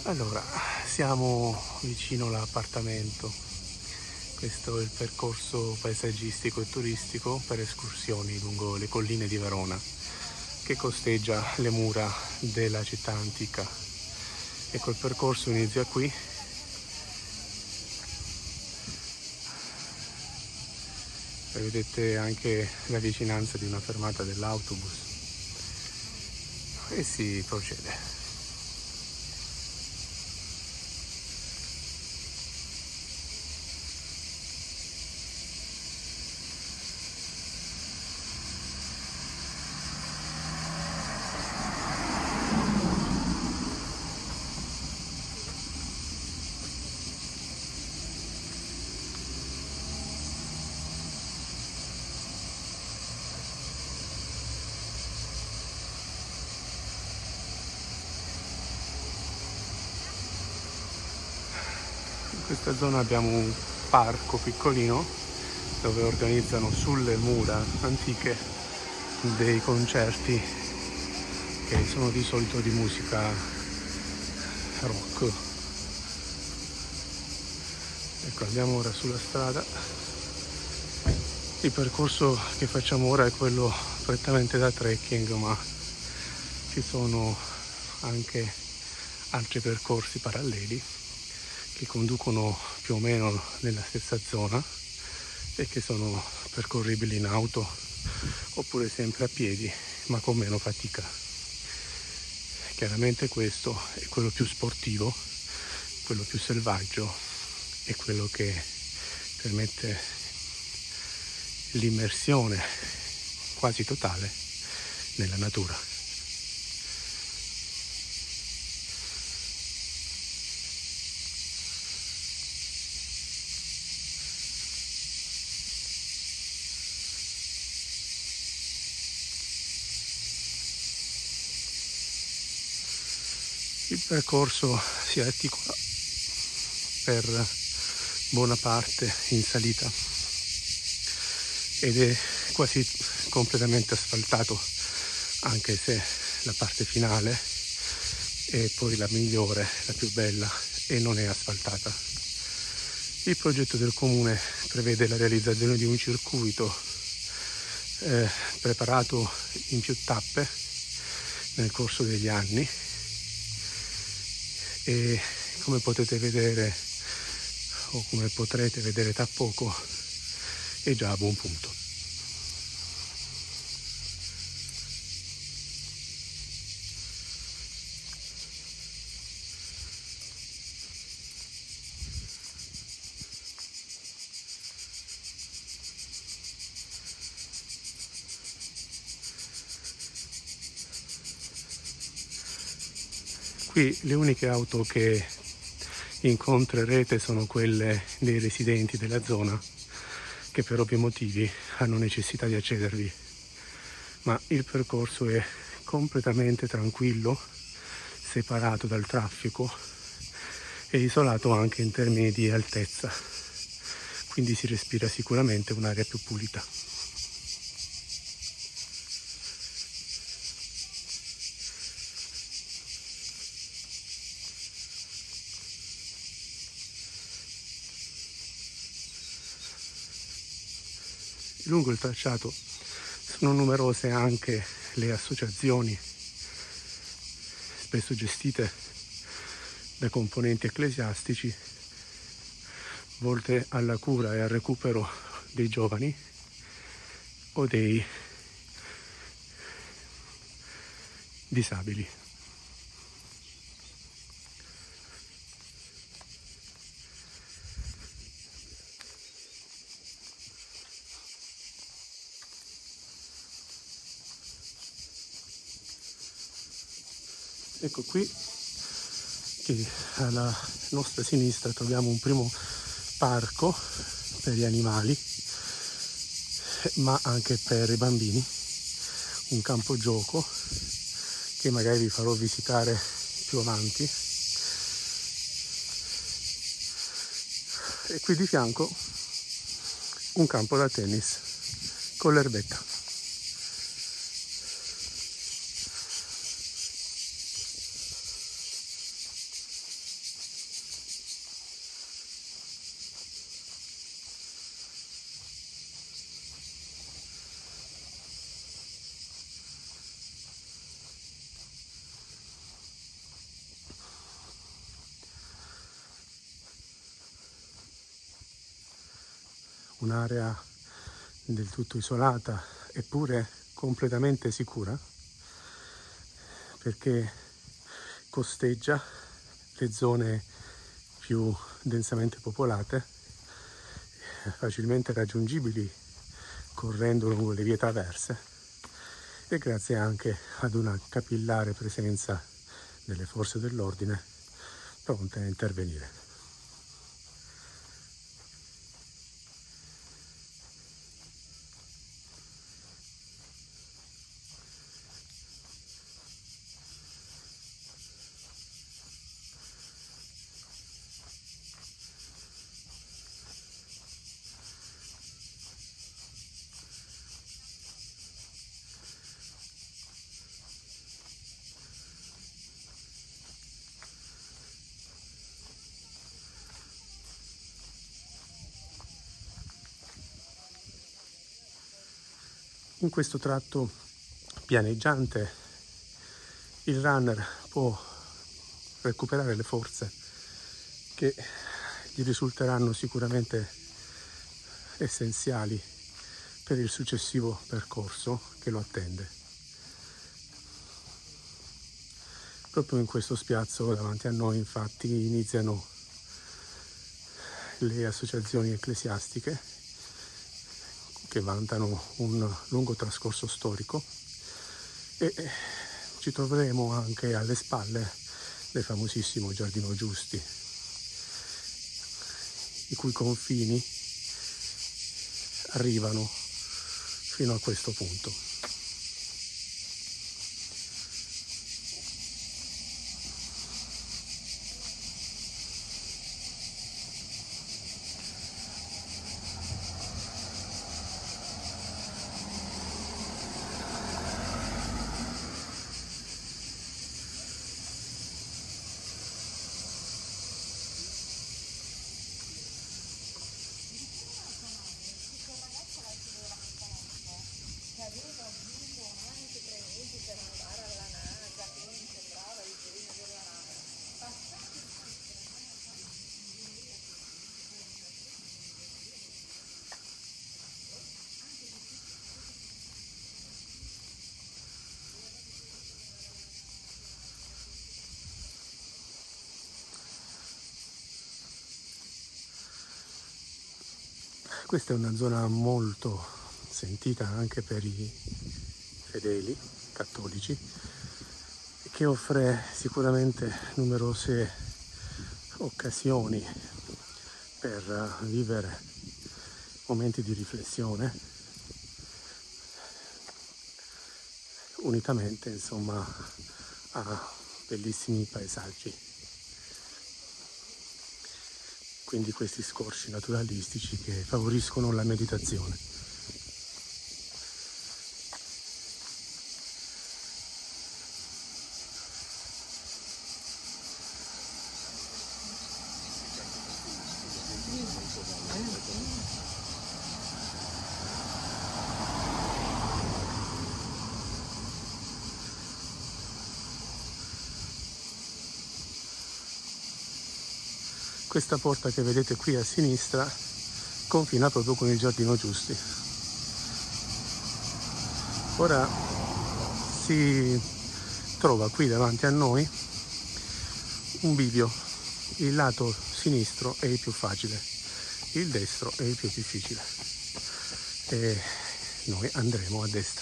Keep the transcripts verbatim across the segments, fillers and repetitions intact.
Allora, siamo vicino all'appartamento. Questo è il percorso paesaggistico e turistico per escursioni lungo le colline di Verona, che costeggia le mura della città antica. Ecco, il percorso inizia qui. E vedete anche la vicinanza di una fermata dell'autobus e si procede. In questa zona abbiamo un parco piccolino dove organizzano sulle mura antiche dei concerti che sono di solito di musica rock. Ecco, andiamo ora sulla strada. Il percorso che facciamo ora è quello prettamente da trekking, ma ci sono anche altri percorsi paralleli che conducono più o meno nella stessa zona e che sono percorribili in auto oppure sempre a piedi, ma con meno fatica. Chiaramente questo è quello più sportivo, quello più selvaggio e quello che permette l'immersione quasi totale nella natura. Il percorso si articola per buona parte in salita ed è quasi completamente asfaltato, anche se la parte finale è poi la migliore, la più bella, e non è asfaltata. Il progetto del comune prevede la realizzazione di un circuito eh, preparato in più tappe nel corso degli anni e, come potete vedere o come potrete vedere tra poco, è già a buon punto. Qui le uniche auto che incontrerete sono quelle dei residenti della zona, che per ovvi motivi hanno necessità di accedervi, ma il percorso è completamente tranquillo, separato dal traffico e isolato anche in termini di altezza, quindi si respira sicuramente un'aria più pulita. Lungo il tracciato sono numerose anche le associazioni, spesso gestite da componenti ecclesiastici, volte alla cura e al recupero dei giovani o dei disabili. Ecco qui che alla nostra sinistra troviamo un primo parco per gli animali, ma anche per i bambini, un campo gioco che magari vi farò visitare più avanti. E qui di fianco un campo da tennis con l'erbetta. un'area del tutto isolata eppure completamente sicura, perché costeggia le zone più densamente popolate, facilmente raggiungibili correndo lungo le vie traverse, e grazie anche ad una capillare presenza delle forze dell'ordine pronte a intervenire. In questo tratto pianeggiante il runner può recuperare le forze che gli risulteranno sicuramente essenziali per il successivo percorso che lo attende. Proprio in questo spiazzo davanti a noi, infatti, iniziano le associazioni ecclesiastiche che vantano un lungo trascorso storico, e ci troveremo anche alle spalle del famosissimo Giardino Giusti, i cui confini arrivano fino a questo punto. Questa è una zona molto sentita anche per i fedeli cattolici, che offre sicuramente numerose occasioni per vivere momenti di riflessione, unitamente insomma a bellissimi paesaggi. Quindi questi scorci naturalistici che favoriscono la meditazione. Questa porta che vedete qui a sinistra confina proprio con il Giardino Giusti. Ora si trova qui davanti a noi un bivio. Il lato sinistro è il più facile, il destro è il più difficile, e noi andremo a destra.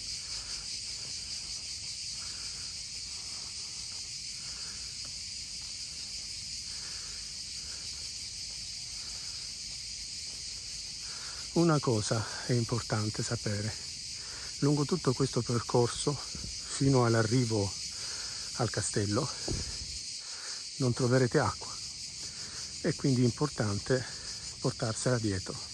Una cosa è importante sapere: lungo tutto questo percorso fino all'arrivo al castello non troverete acqua, è quindi importante portarsela dietro.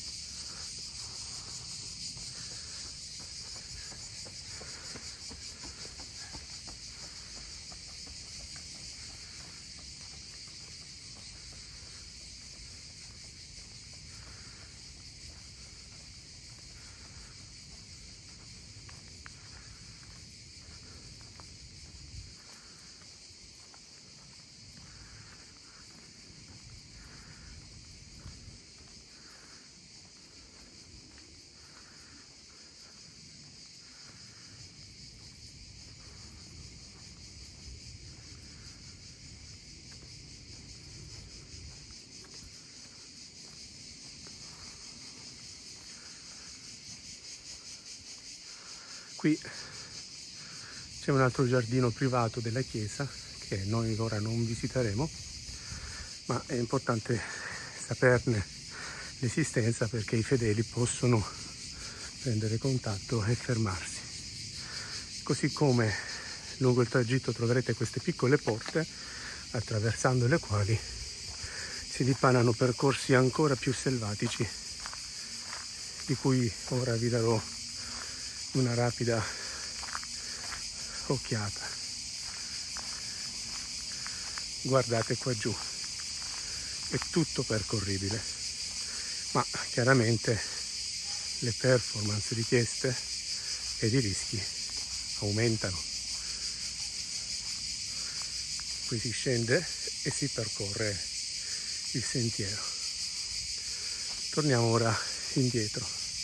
Qui c'è un altro giardino privato della chiesa che noi ora non visiteremo, ma è importante saperne l'esistenza perché i fedeli possono prendere contatto e fermarsi. Così come lungo il tragitto troverete queste piccole porte attraversando le quali si dipanano percorsi ancora più selvatici, di cui ora vi darò una rapida occhiata. Guardate qua giù, è tutto percorribile, ma chiaramente le performance richieste ed i rischi aumentano. Qui si scende e si percorre il sentiero. Torniamo ora indietro.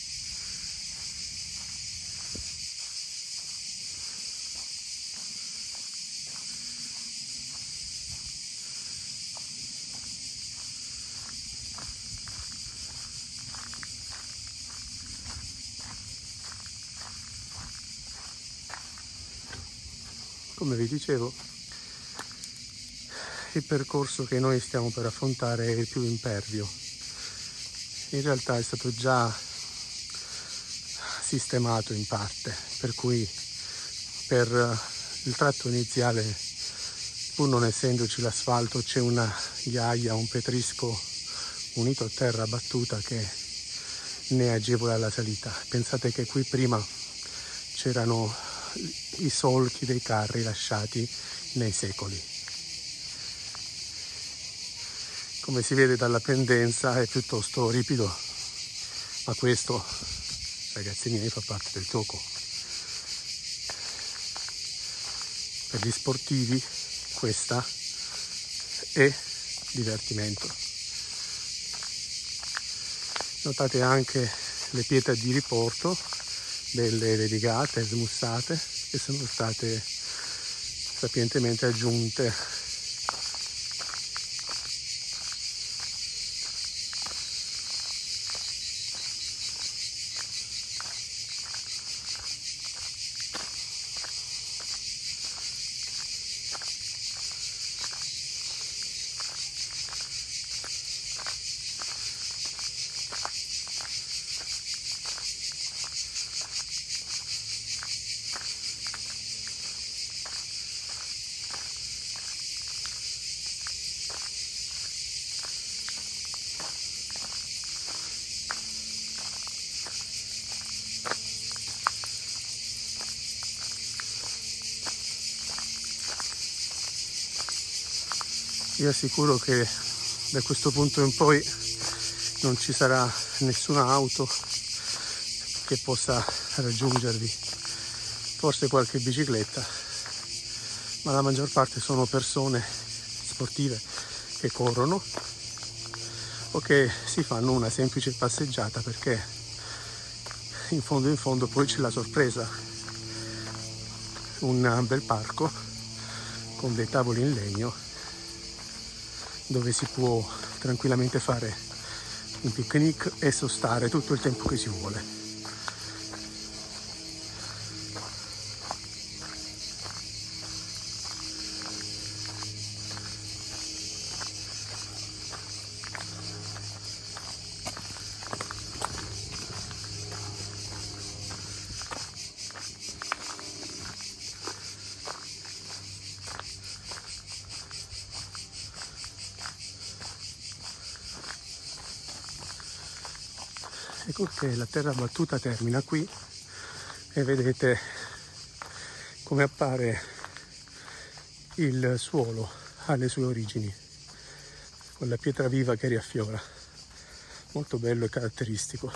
Come vi dicevo, il percorso che noi stiamo per affrontare è il più impervio. In realtà è stato già sistemato in parte, per cui per il tratto iniziale, pur non essendoci l'asfalto, c'è una ghiaia, un petrisco unito a terra battuta che ne agevola la salita. Pensate che qui prima c'erano i solchi dei carri lasciati nei secoli. Come si vede dalla pendenza è piuttosto ripido, ma questo, ragazzi miei, fa parte del gioco. Per gli sportivi questa è divertimento. Notate anche le pietre di riporto, belle levigate, smussate, che sono state sapientemente aggiunte Vi assicuro che da questo punto in poi non ci sarà nessuna auto che possa raggiungervi, forse qualche bicicletta, ma la maggior parte sono persone sportive che corrono o che si fanno una semplice passeggiata, perché in fondo in fondo poi c'è la sorpresa, un bel parco con dei tavoli in legno dove si può tranquillamente fare un picnic e sostare tutto il tempo che si vuole. Ecco che la terra battuta termina qui e vedete come appare il suolo alle sue origini, con la pietra viva che riaffiora. Molto bello e caratteristico.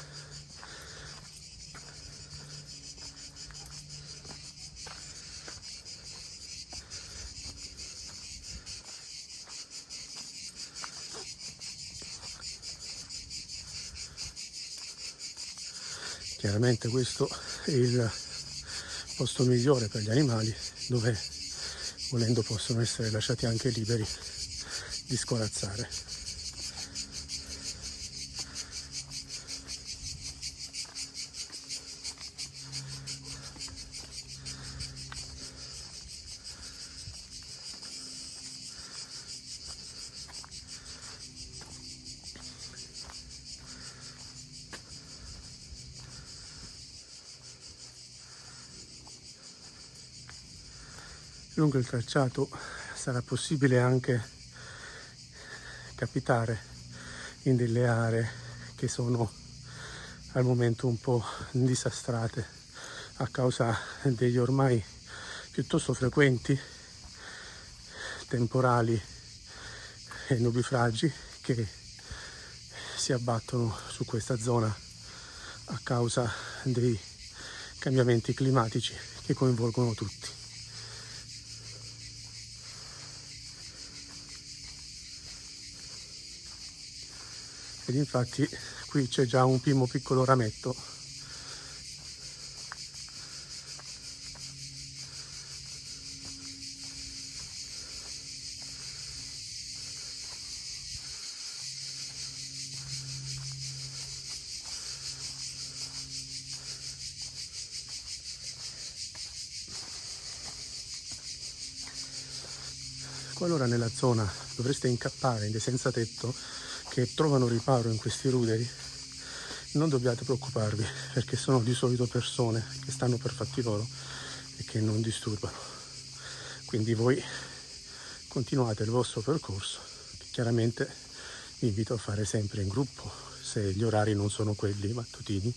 Chiaramente questo è il posto migliore per gli animali, dove volendo possono essere lasciati anche liberi di scorazzare. Lungo il tracciato sarà possibile anche capitare in delle aree che sono al momento un po' disastrate a causa degli ormai piuttosto frequenti temporali e nubifragi che si abbattono su questa zona a causa dei cambiamenti climatici che coinvolgono tutti. Ed infatti qui c'è già un primo piccolo rametto qualora nella zona dovreste incappare in dei senza tetto che trovano riparo in questi ruderi. Non dobbiate preoccuparvi, perché sono di solito persone che stanno per fatti loro e che non disturbano. Quindi voi continuate il vostro percorso, che chiaramente vi invito a fare sempre in gruppo, se gli orari non sono quelli mattutini.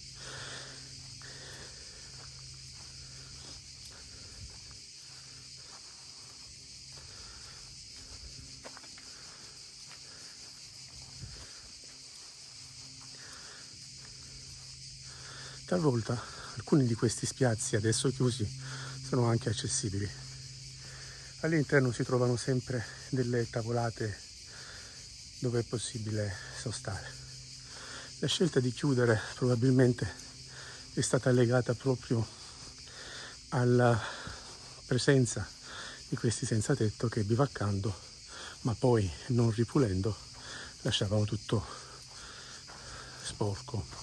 Talvolta alcuni di questi spiazzi, adesso chiusi, sono anche accessibili. All'interno si trovano sempre delle tavolate dove è possibile sostare. La scelta di chiudere probabilmente è stata legata proprio alla presenza di questi senza tetto che, bivaccando ma poi non ripulendo, lasciavano tutto sporco.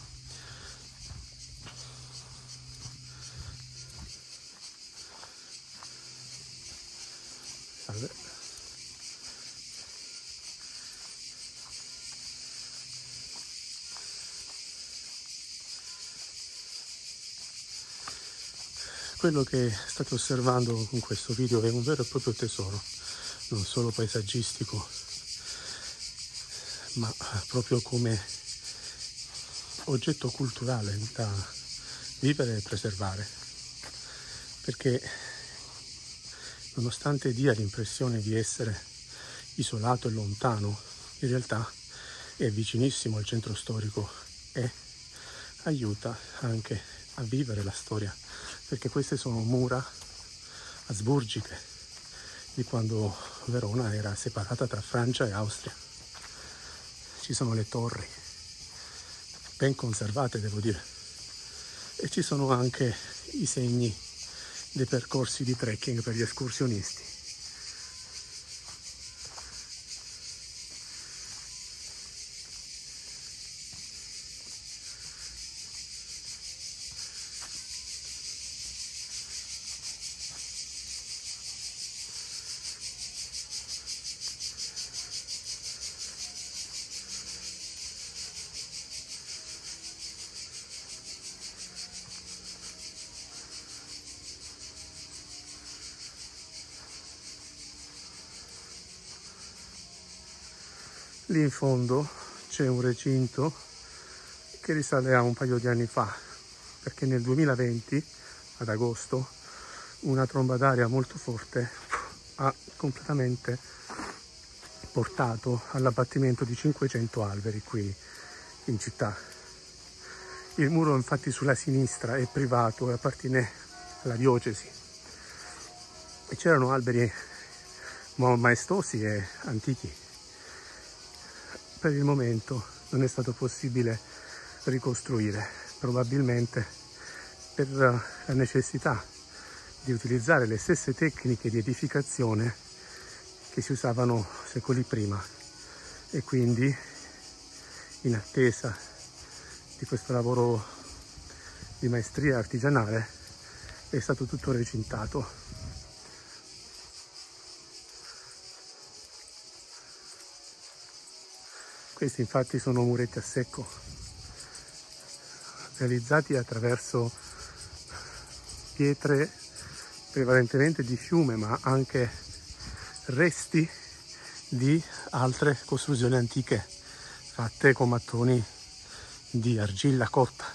Salve. Quello che state osservando con questo video è un vero e proprio tesoro, non solo paesaggistico, ma proprio come oggetto culturale da vivere e preservare, perché nonostante dia l'impressione di essere isolato e lontano, in realtà è vicinissimo al centro storico e aiuta anche a vivere la storia, perché queste sono mura asburgiche di quando Verona era separata tra Francia e Austria. Ci sono le torri, ben conservate devo dire, e ci sono anche i segni dei percorsi di trekking per gli escursionisti. Lì in fondo c'è un recinto che risale a un paio di anni fa, perché nel duemilaventi, ad agosto, una tromba d'aria molto forte ha completamente portato all'abbattimento di cinquecento alberi qui in città. Il muro infatti sulla sinistra è privato e appartiene alla diocesi e c'erano alberi maestosi e antichi. Per il momento non è stato possibile ricostruire, probabilmente per la necessità di utilizzare le stesse tecniche di edificazione che si usavano secoli prima, e quindi in attesa di questo lavoro di maestria artigianale è stato tutto recintato. Questi infatti sono muretti a secco, realizzati attraverso pietre prevalentemente di fiume, ma anche resti di altre costruzioni antiche fatte con mattoni di argilla cotta.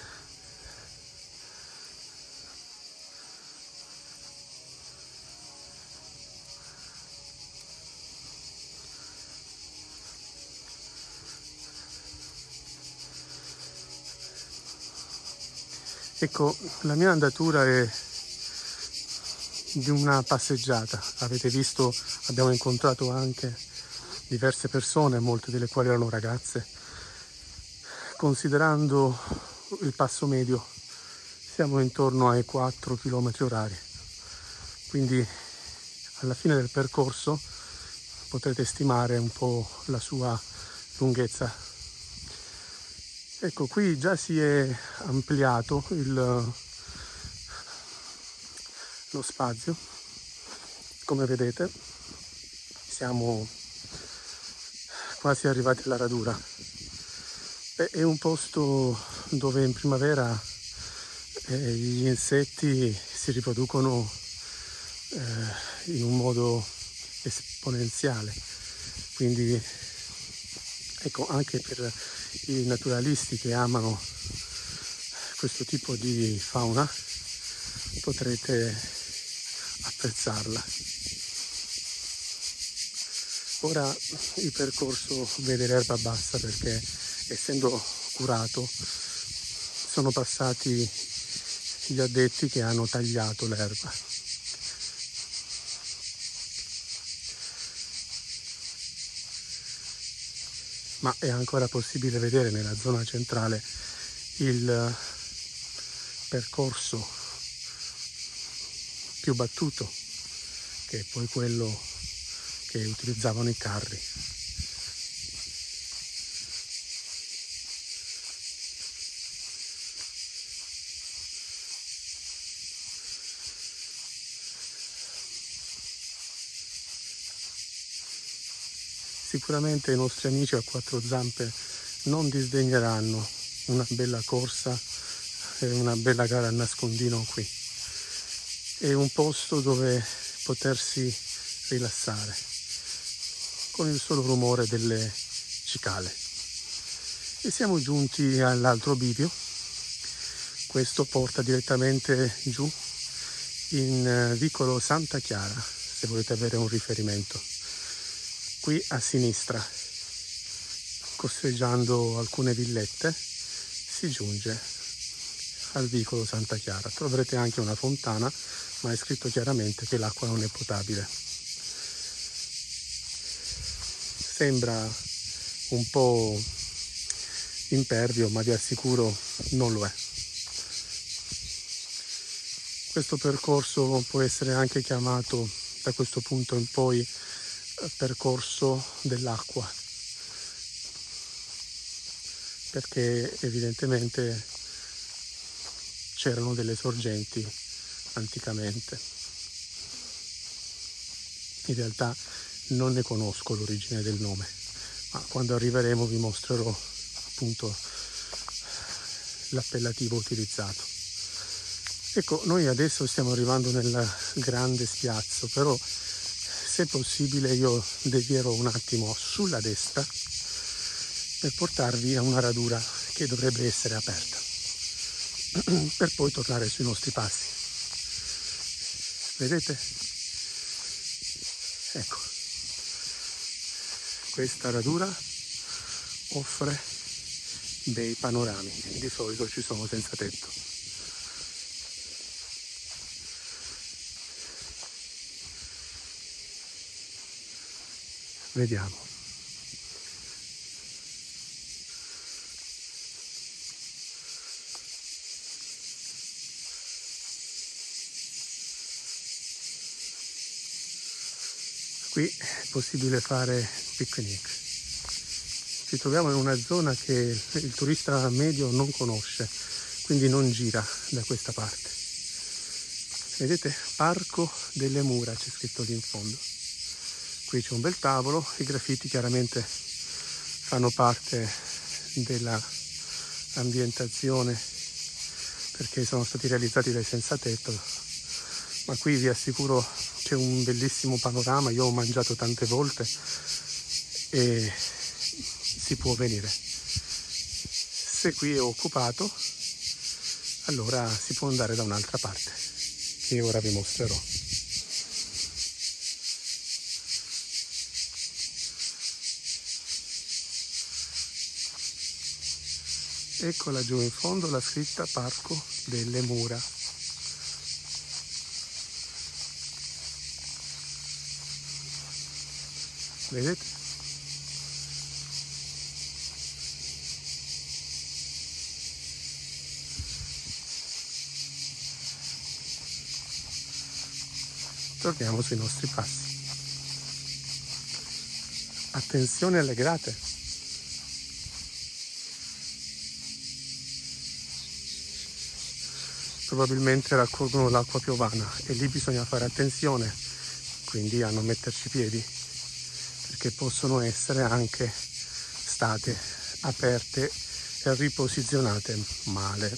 Ecco, la mia andatura è di una passeggiata. Avete visto, abbiamo incontrato anche diverse persone, molte delle quali erano ragazze. Considerando il passo medio, siamo intorno ai quattro chilometri orari. Quindi alla fine del percorso potrete stimare un po' la sua lunghezza. Ecco, qui già si è ampliato il, lo spazio. Come vedete siamo quasi arrivati alla radura. È un posto dove in primavera eh, gli insetti si riproducono eh, in un modo esponenziale, quindi ecco, anche per i naturalisti che amano questo tipo di fauna potrete apprezzarla. Ora il percorso vede l'erba bassa perché, essendo curato, sono passati gli addetti che hanno tagliato l'erba. Ma è ancora possibile vedere nella zona centrale il percorso più battuto, che è poi quello che utilizzavano i carri. Sicuramente i nostri amici a quattro zampe non disdegneranno una bella corsa e una bella gara a nascondino qui. È un posto dove potersi rilassare con il solo rumore delle cicale. E siamo giunti all'altro bivio. Questo porta direttamente giù in vicolo Santa Chiara, se volete avere un riferimento. Qui a sinistra, corseggiando alcune villette, si giunge al vicolo Santa Chiara. Troverete anche una fontana, ma è scritto chiaramente che l'acqua non è potabile. Sembra un po' impervio, ma vi assicuro non lo è. Questo percorso può essere anche chiamato da questo punto in poi percorso dell'acqua, perché evidentemente c'erano delle sorgenti anticamente. In realtà non ne conosco l'origine del nome, ma quando arriveremo vi mostrerò appunto l'appellativo utilizzato. Ecco, noi adesso stiamo arrivando nel grande spiazzo, però se possibile io devierò un attimo sulla destra per portarvi a una radura che dovrebbe essere aperta, per poi tornare sui nostri passi. Vedete? Ecco, questa radura offre bei panorami, di solito ci sono senza tetto. Vediamo. Qui è possibile fare picnic. Ci troviamo in una zona che il turista medio non conosce, quindi non gira da questa parte. Vedete? Parco delle Mura, c'è scritto lì in fondo. Qui c'è un bel tavolo, i graffiti chiaramente fanno parte della ambientazione perché sono stati realizzati dai senza tetto, ma qui vi assicuro c'è un bellissimo panorama, io ho mangiato tante volte e si può venire. Se qui è occupato, allora si può andare da un'altra parte, che ora vi mostrerò. Ecco laggiù in fondo la scritta Parco delle Mura. Vedete? Torniamo sui nostri passi. Attenzione alle grate. Probabilmente raccolgono l'acqua piovana e lì bisogna fare attenzione, quindi a non metterci piedi, perché possono essere anche state aperte e riposizionate male.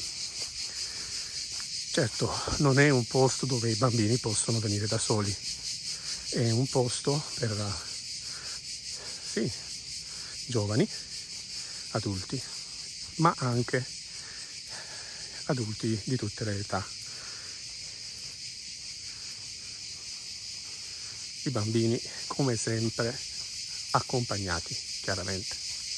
Certo, non è un posto dove i bambini possono venire da soli, è un posto per sì, giovani, adulti, ma anche adulti di tutte le età. I bambini, come sempre, accompagnati, chiaramente.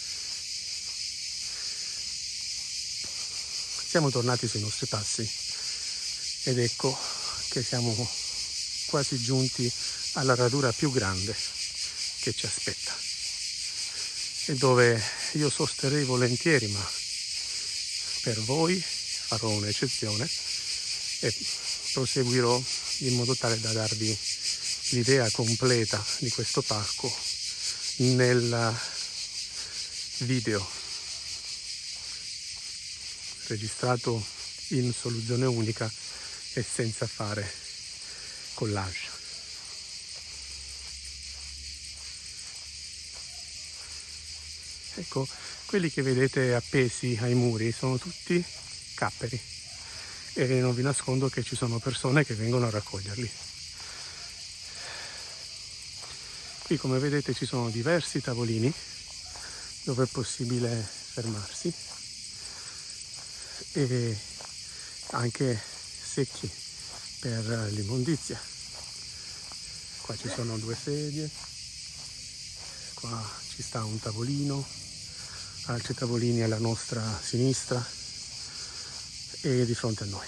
Siamo tornati sui nostri passi ed ecco che siamo quasi giunti alla radura più grande che ci aspetta e dove io sosterrei volentieri, ma per voi farò un'eccezione e proseguirò in modo tale da darvi l'idea completa di questo parco nel video registrato in soluzione unica e senza fare collage. Ecco, quelli che vedete appesi ai muri sono tutti capperi e non vi nascondo che ci sono persone che vengono a raccoglierli. Qui, come vedete, ci sono diversi tavolini dove è possibile fermarsi e anche secchi per l'immondizia. Qua ci sono due sedie, qua ci sta un tavolino, altri tavolini alla nostra sinistra e di fronte a noi.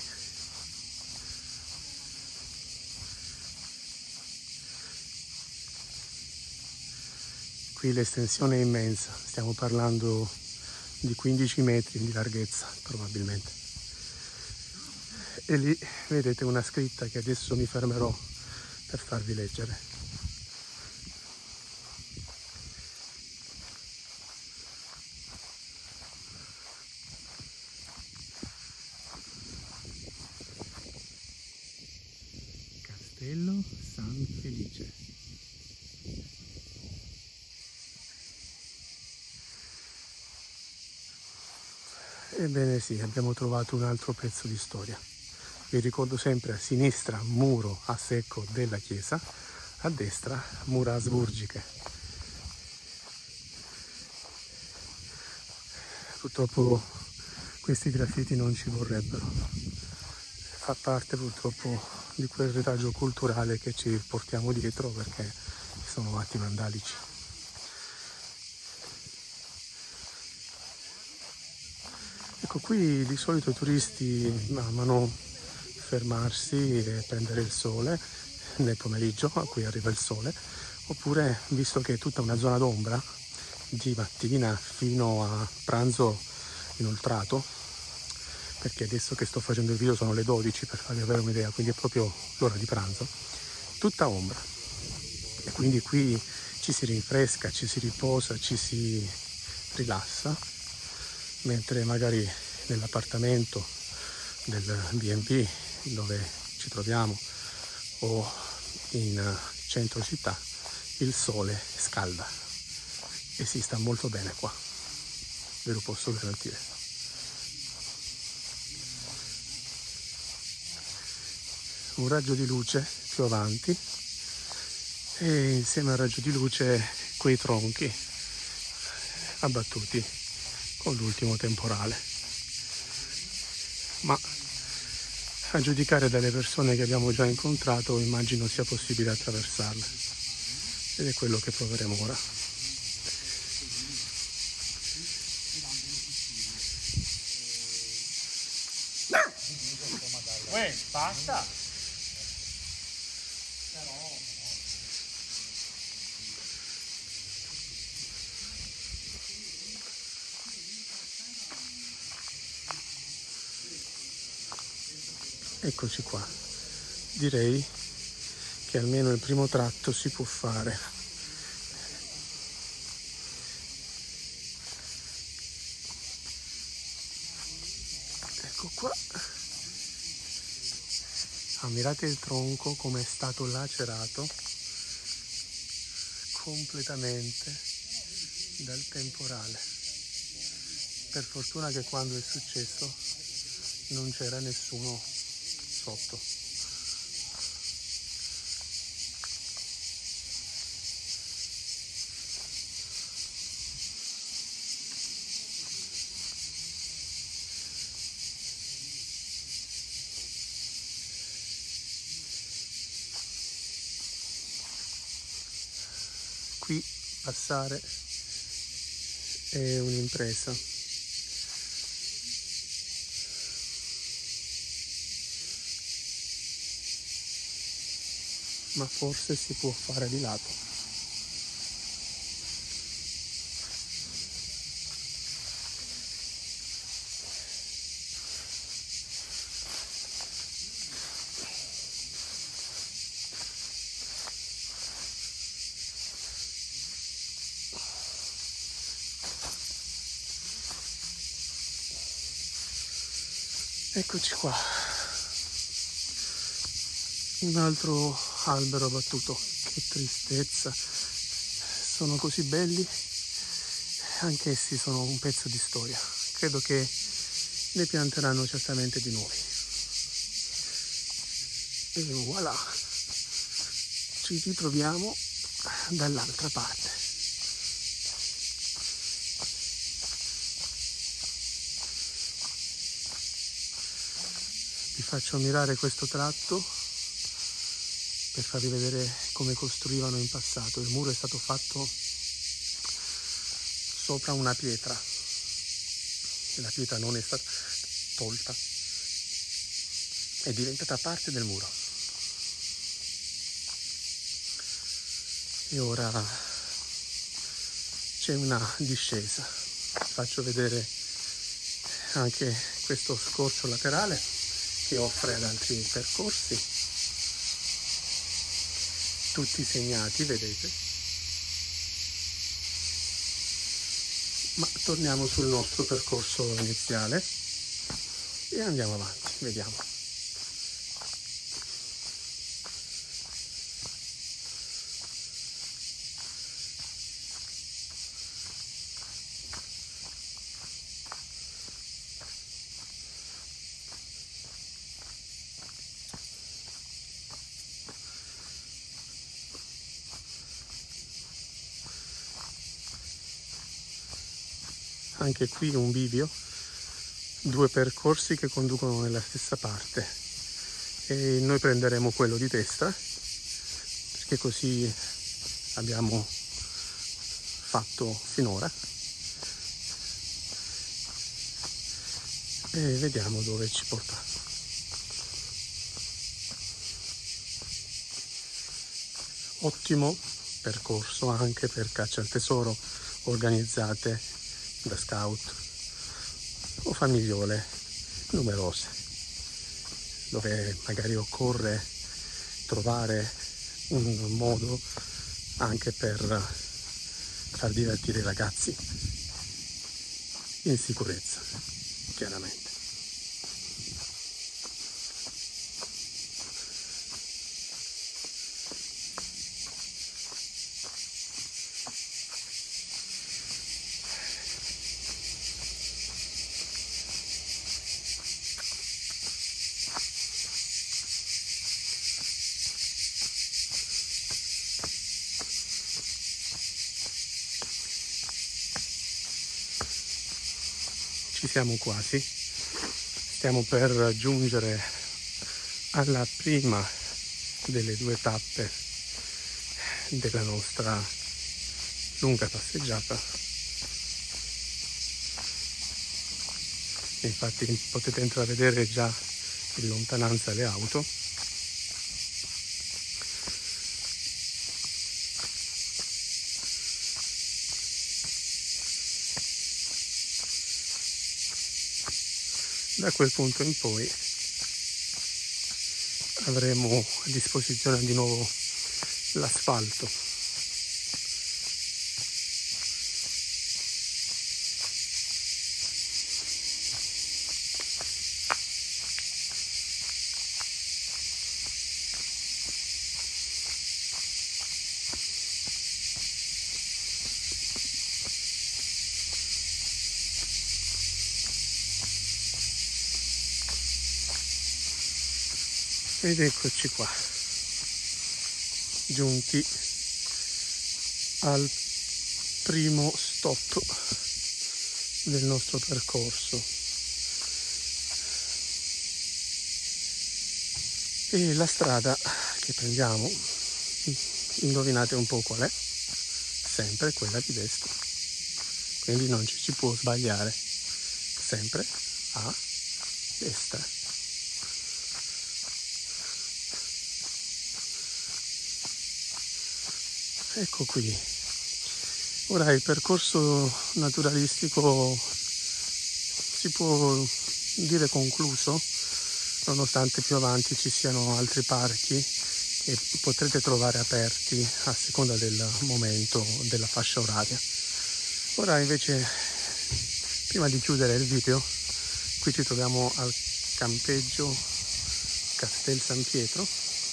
Qui l'estensione è immensa, stiamo parlando di quindici metri di larghezza probabilmente. E lì vedete una scritta che adesso mi fermerò per farvi leggere. Castello San Felice. Ebbene sì, abbiamo trovato un altro pezzo di storia. Vi ricordo sempre: a sinistra muro a secco della chiesa, a destra mura asburgiche. Purtroppo questi graffiti non ci vorrebbero. Fa parte purtroppo di quel retaggio culturale che ci portiamo dietro perché sono atti vandalici. Ecco, qui di solito i turisti amano fermarsi e prendere il sole nel pomeriggio, a cui arriva il sole, oppure, visto che è tutta una zona d'ombra, di mattina fino a pranzo inoltrato, perché adesso che sto facendo il video sono le dodici per farvi avere un'idea, quindi è proprio l'ora di pranzo, tutta ombra. E quindi qui ci si rinfresca, ci si riposa, ci si rilassa, mentre magari nell'appartamento del B and B dove ci troviamo o in centro città il sole scalda e si sta molto bene qua, ve lo posso garantire. un raggio di luce più avanti e insieme al raggio di luce quei tronchi abbattuti con l'ultimo temporale. Ma a giudicare dalle persone che abbiamo già incontrato immagino sia possibile attraversarle ed è quello che proveremo ora. Uè, basta! Eccoci qua, direi che almeno il primo tratto si può fare. Ecco qua, ammirate il tronco come è stato lacerato completamente dal temporale. Per fortuna che quando è successo non c'era nessuno sotto. Qui passare è un'impresa. Ma forse si può fare di lato. Eccoci qua. Un altro albero abbattuto, che tristezza, sono così belli, anch'essi sono un pezzo di storia, credo che ne pianteranno certamente di nuovi. E voilà, ci ritroviamo dall'altra parte. Vi faccio ammirare questo tratto per farvi vedere come costruivano in passato. Il muro è stato fatto sopra una pietra e la pietra non è stata tolta, è diventata parte del muro. E ora c'è una discesa. Faccio vedere anche questo scorcio laterale che offre ad altri percorsi, tutti segnati, vedete. Ma torniamo sul nostro percorso iniziale e andiamo avanti, vediamo. Anche qui un bivio, due percorsi che conducono nella stessa parte e noi prenderemo quello di destra perché così abbiamo fatto finora e vediamo dove ci porta. Ottimo percorso anche per caccia al tesoro organizzate da scout o famigliole numerose, dove magari occorre trovare un modo anche per far divertire i ragazzi in sicurezza, chiaramente. siamo quasi, stiamo per giungere alla prima delle due tappe della nostra lunga passeggiata. Infatti potete intravedere già in lontananza le auto. Da quel punto in poi avremo a disposizione di nuovo l'asfalto. Ed eccoci qua, giunti al primo stop del nostro percorso. E la strada che prendiamo, indovinate un po' qual è? Sempre quella di destra. Quindi non ci si può sbagliare, sempre a destra. Ecco qui, ora il percorso naturalistico si può dire concluso, nonostante più avanti ci siano altri parchi che potrete trovare aperti a seconda del momento della fascia oraria. Ora invece, prima di chiudere il video, qui ci troviamo al campeggio Castel San Pietro.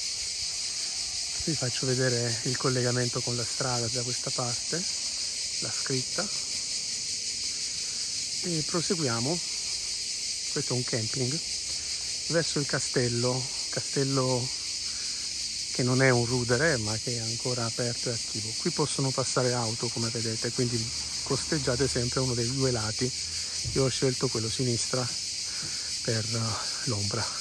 Vi faccio vedere il collegamento con la strada da questa parte, la scritta, e proseguiamo, questo è un camping, verso il castello, castello che non è un rudere ma che è ancora aperto e attivo. Qui possono passare auto, come vedete, quindi costeggiate sempre uno dei due lati. Io ho scelto quello sinistra per l'ombra.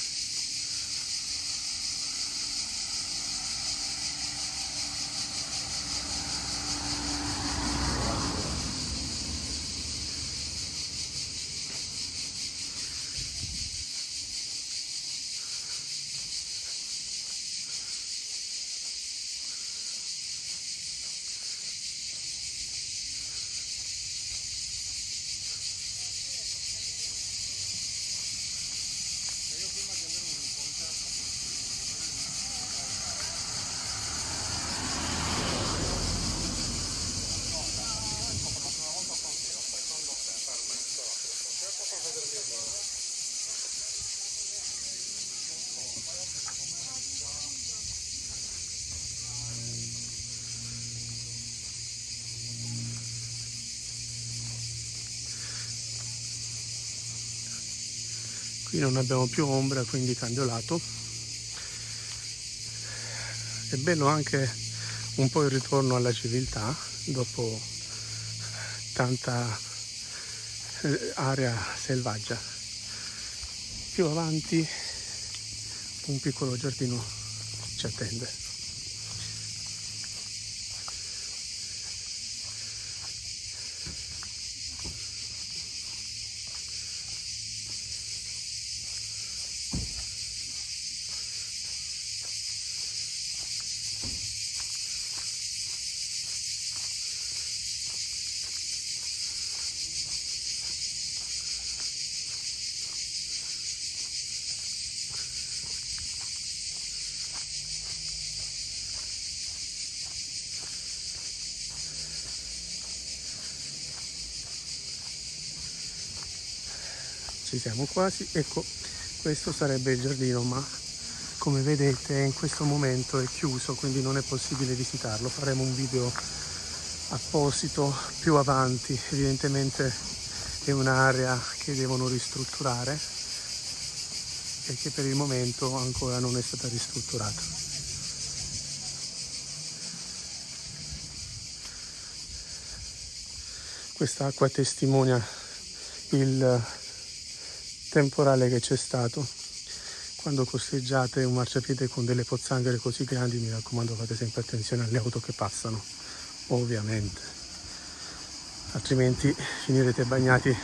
Qui non abbiamo più ombra, quindi cambio lato. È bello anche un po' il ritorno alla civiltà dopo tanta area selvaggia. Più avanti un piccolo giardino ci attende. Ci siamo quasi. Ecco, questo sarebbe il giardino, ma come vedete in questo momento è chiuso, quindi non è possibile visitarlo. Faremo un video apposito più avanti. Evidentemente è un'area che devono ristrutturare e che per il momento ancora non è stata ristrutturata. Quest'acqua testimonia il temporale che c'è stato. Quando costeggiate un marciapiede con delle pozzanghere così grandi, mi raccomando, fate sempre attenzione alle auto che passano, ovviamente, altrimenti finirete bagnati.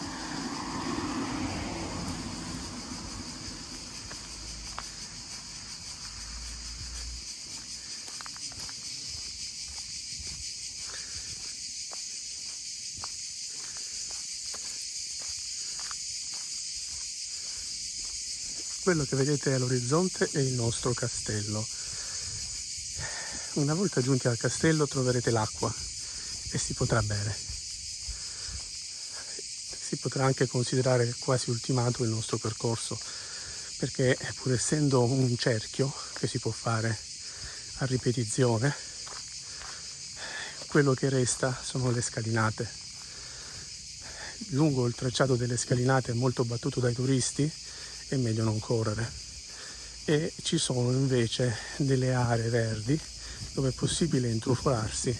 Quello che vedete all'orizzonte è il nostro castello. Una volta giunti al castello troverete l'acqua e si potrà bere. Si potrà anche considerare quasi ultimato il nostro percorso, perché pur essendo un cerchio che si può fare a ripetizione, quello che resta sono le scalinate. Lungo il tracciato delle scalinate è molto battuto dai turisti, è meglio non correre, e ci sono invece delle aree verdi dove è possibile intrufolarsi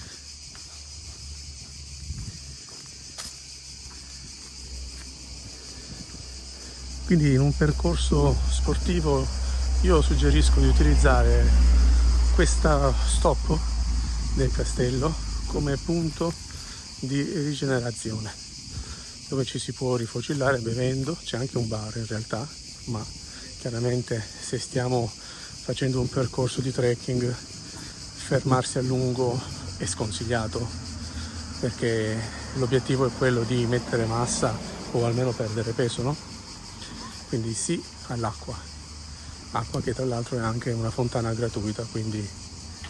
quindi in un percorso sportivo io suggerisco di utilizzare questa stop del castello come punto di rigenerazione, dove ci si può rifocillare bevendo. C'è anche un bar in realtà, ma chiaramente se stiamo facendo un percorso di trekking fermarsi a lungo è sconsigliato, perché l'obiettivo è quello di mettere massa o almeno perdere peso, no? Quindi sì all'acqua, acqua che tra l'altro è anche una fontana gratuita, quindi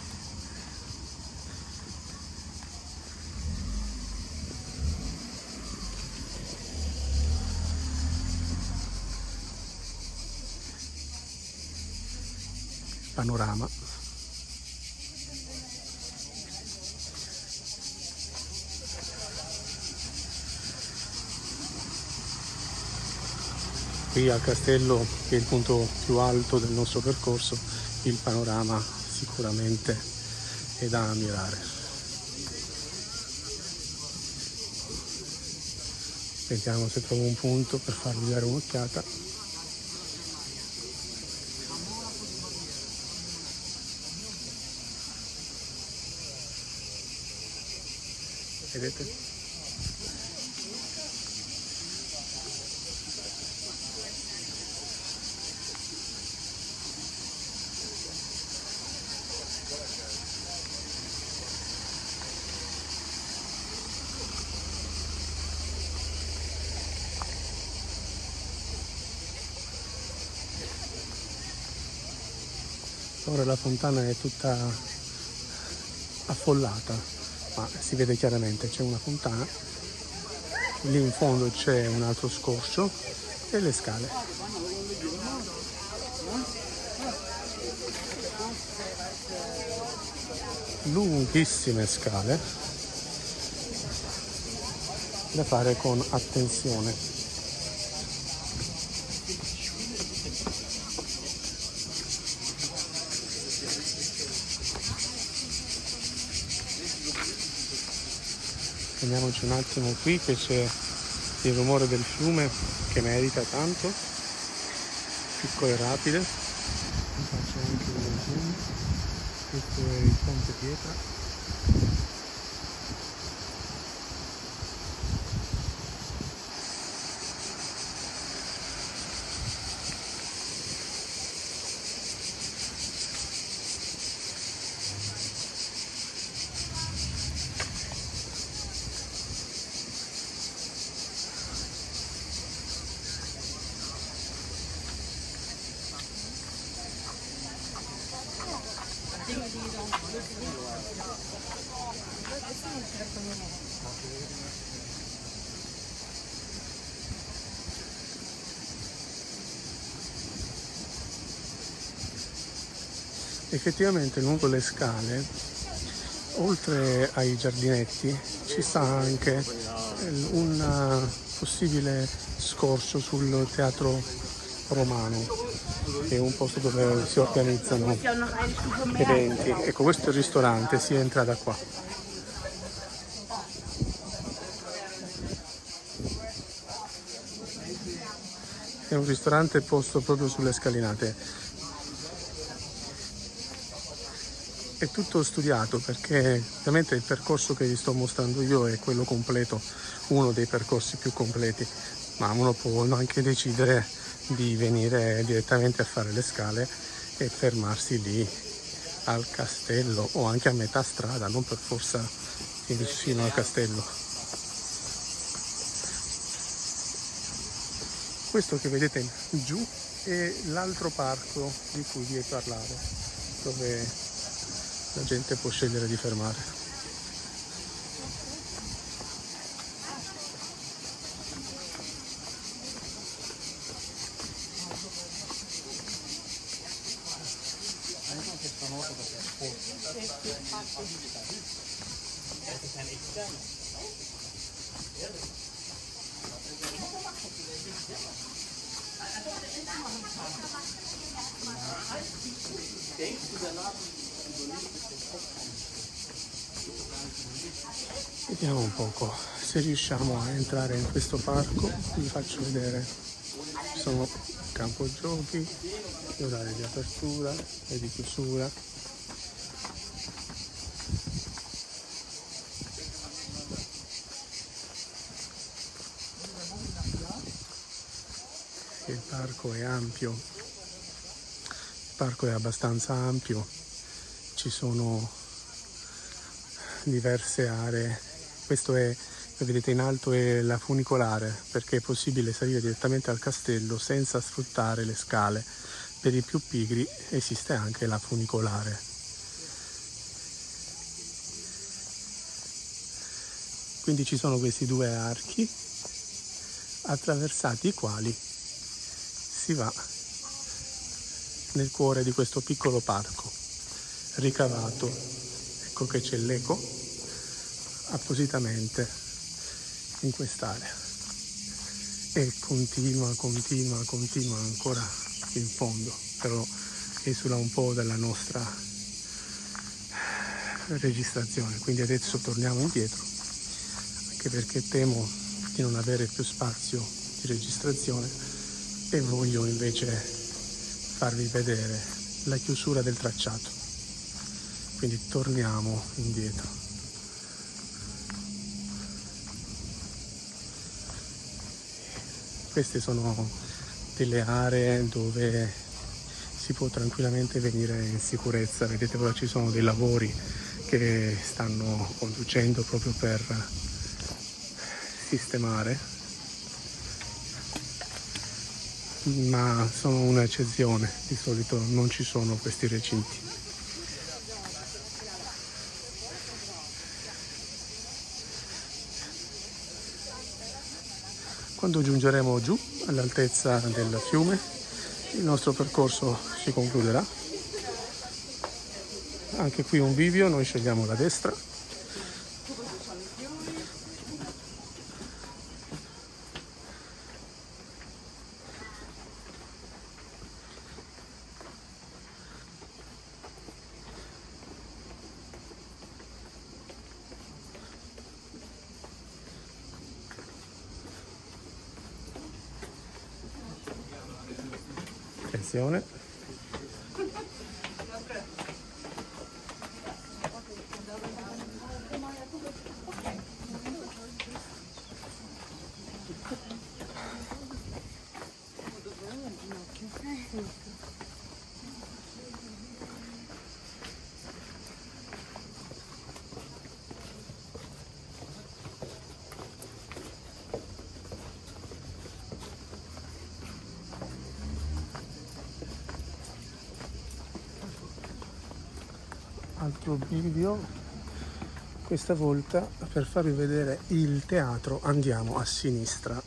panorama. Qui al castello, che è il punto più alto del nostro percorso, il panorama sicuramente è da ammirare. Vediamo se trovo un punto per farvi dare un'occhiata. Vedete? Ora la fontana è tutta affollata, ma si vede chiaramente, c'è una fontana, lì in fondo c'è un altro scorcio e le scale. Lunghissime scale da fare con attenzione. Andiamoci un attimo qui che c'è il rumore del fiume che merita tanto, piccole e rapide. Vi faccio anche un zoom. Questo è il ponte pietra. Effettivamente lungo le scale, oltre ai giardinetti, ci sta anche un possibile scorcio sul teatro romano, che è un posto dove si organizzano eventi. Ecco, questo è il ristorante, si entra da qua. un ristorante posto proprio sulle scalinate. È tutto studiato perché ovviamente il percorso che vi sto mostrando io è quello completo, uno dei percorsi più completi, ma uno può anche decidere di venire direttamente a fare le scale e fermarsi lì al castello o anche a metà strada, non per forza vicino al castello. Questo che vedete giù è l'altro parco di cui vi parlavo, dove la gente può scegliere di fermare. Vediamo un poco se riusciamo a entrare in questo parco. Vi faccio vedere, ci sono campo giochi, gli orari di apertura e di chiusura. Il parco è ampio, il parco è abbastanza ampio, ci sono diverse aree. Questo è, come vedete in alto, è la funicolare, perché è possibile salire direttamente al castello senza sfruttare le scale. Per i più pigri esiste anche la funicolare. Quindi ci sono questi due archi attraversati i quali si va nel cuore di questo piccolo parco ricavato. Ecco che c'è l'eco appositamente in quest'area e continua, continua, continua ancora in fondo, però esula un po' dalla nostra registrazione, quindi adesso torniamo indietro, anche perché temo di non avere più spazio di registrazione e voglio invece farvi vedere la chiusura del tracciato, quindi torniamo indietro. Queste sono delle aree dove si può tranquillamente venire in sicurezza. Vedete, ora ci sono dei lavori che stanno conducendo proprio per sistemare, ma sono un'eccezione, di solito non ci sono questi recinti. Quando giungeremo giù all'altezza del fiume, il nostro percorso si concluderà. Anche qui un bivio, noi scegliamo la destra. Attenzione. Altro bivio, questa volta per farvi vedere il teatro andiamo a sinistra,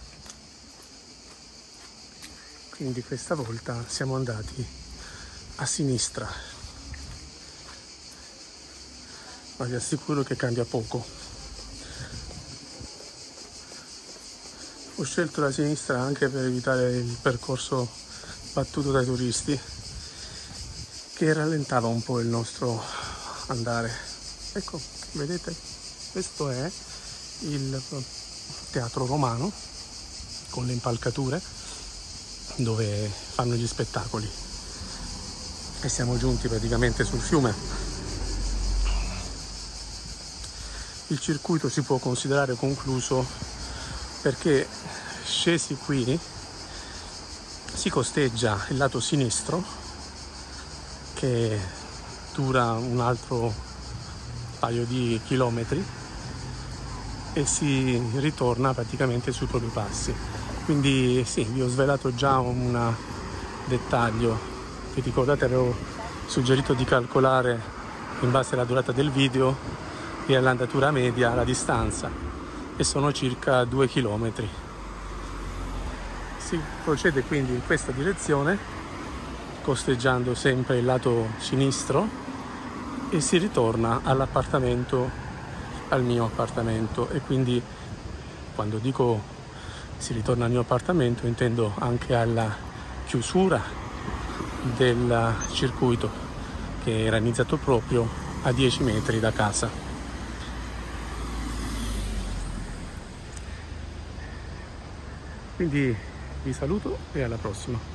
quindi questa volta siamo andati a sinistra, ma vi assicuro che cambia poco. Ho scelto la sinistra anche per evitare il percorso battuto dai turisti che rallentava un po' il nostro andare. Ecco, vedete, questo è il teatro romano con le impalcature dove fanno gli spettacoli, e siamo giunti praticamente sul fiume. Il circuito si può considerare concluso perché scesi qui si costeggia il lato sinistro, che dura un altro paio di chilometri, e si ritorna praticamente sui propri passi. Quindi sì, vi ho svelato già un dettaglio. Vi ricordate, avevo suggerito di calcolare in base alla durata del video e all'andatura media la distanza, e sono circa due chilometri. Si procede quindi in questa direzione, costeggiando sempre il lato sinistro, e si ritorna all'appartamento, al mio appartamento. E quindi quando dico si ritorna al mio appartamento intendo anche alla chiusura del circuito, che era iniziato proprio a dieci metri da casa. Quindi vi saluto e alla prossima.